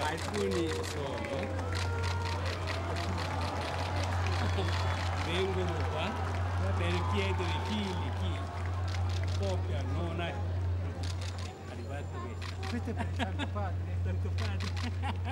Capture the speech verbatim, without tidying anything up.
alcuni sono vengono qua per chiedere figli, chi coppia non ha arrivato questo. Questo è per Santo Padre. Santo Padre.